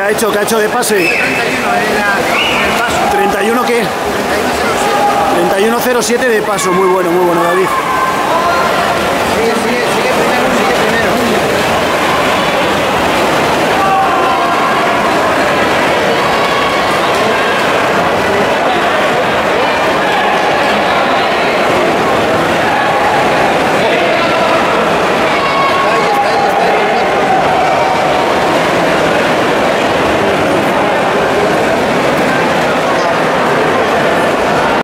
ha hecho? ¿Qué ha hecho de pase? 31 ¿31 qué? 31.07 de paso, muy bueno David.